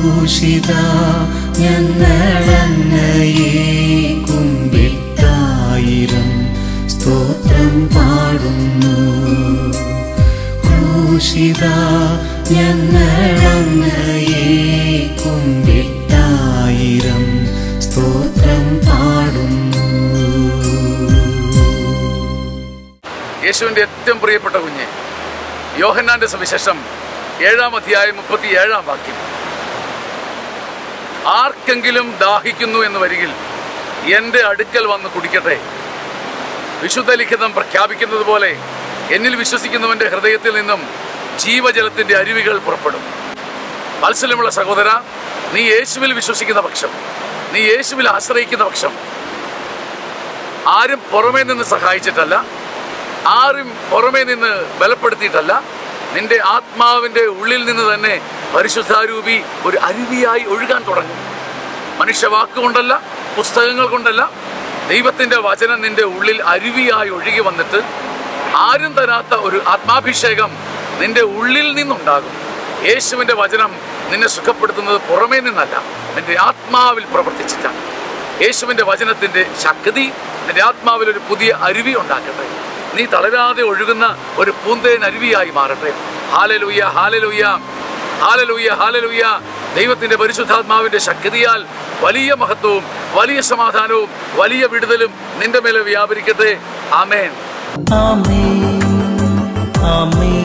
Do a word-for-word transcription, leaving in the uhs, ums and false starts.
ക്രൂശിത ഞങ്ങളങ്ങയെ കുമ്പിട്ടായിരം സ്തോത്രം പാടുന്നു. ക്രൂശിത ഞങ്ങളങ്ങയെ കുമ്പിട്ടായിരം സ്തോത്രം പാടുന്നു. യേശുവിൻ്റെ ഏറ്റവും പ്രിയപ്പെട്ട കുഞ്ഞ്, യോഹന്നാന്റെ സുവിശേഷം ഏഴാം അധ്യായം മുപ്പത്തി ഏഴാം വാക്യം, ആർക്കെങ്കിലും ദാഹിക്കുന്നു എന്ന് വരികിൽ എൻ്റെ അടുക്കൽ വന്ന് കുടിക്കട്ടെ. വിശുദ്ധ ലിഖിതം പ്രഖ്യാപിക്കുന്നത് പോലെ എന്നിൽ വിശ്വസിക്കുന്നവൻ്റെ ഹൃദയത്തിൽ നിന്നും ജീവജലത്തിൻ്റെ അരുവികൾ പുറപ്പെടും. വാത്സല്യമുള്ള സഹോദര, നീ യേശുവിൽ വിശ്വസിക്കുന്ന പക്ഷം, നീ യേശുവിൽ ആശ്രയിക്കുന്ന പക്ഷം, ആരും പുറമേ നിന്ന് സഹായിച്ചിട്ടല്ല, ആരും പുറമേ നിന്ന് ബലപ്പെടുത്തിയിട്ടല്ല, നിന്റെ ആത്മാവിൻ്റെ ഉള്ളിൽ നിന്ന് തന്നെ പരിശുദ്ധാരൂപി ഒരു അരുവിയായി ഒഴുകാൻ തുടങ്ങും. മനുഷ്യവാക്കുകൊണ്ടല്ല, പുസ്തകങ്ങൾ കൊണ്ടല്ല, ദൈവത്തിൻ്റെ വചനം നിന്റെ ഉള്ളിൽ അരുവിയായി ഒഴുകി വന്നിട്ട് ആരും തരാത്ത ഒരു ആത്മാഭിഷേകം നിന്റെ ഉള്ളിൽ നിന്നുണ്ടാകും. യേശുവിൻ്റെ വചനം നിന്നെ സുഖപ്പെടുത്തുന്നത് പുറമേ നിന്നല്ല, നിന്റെ ആത്മാവിൽ പ്രവർത്തിച്ചിട്ടാണ്. യേശുവിൻ്റെ വചനത്തിൻ്റെ ശക്തി നിന്റെ ആത്മാവിൽ ഒരു പുതിയ അരുവി ഉണ്ടാക്കട്ടെ. നീ തളരാതെ ഒഴുകുന്ന ഒരു പൂന്തേൻ അരുവിയായി മാറട്ടെ. ഹല്ലേലൂയ, ഹല്ലേലൂയ, ഹല്ലേലൂയ, ഹല്ലേലൂയ. ദൈവത്തിൻ്റെ പരിശുദ്ധാത്മാവിൻ്റെ ശക്തിയാൽ വലിയ മഹത്വവും വലിയ സമാധാനവും വലിയ വിടുതലും നിന്റെ മേലെ വ്യാപരിക്കട്ടെ. ആമേൻ, ആമേൻ, ആമേൻ.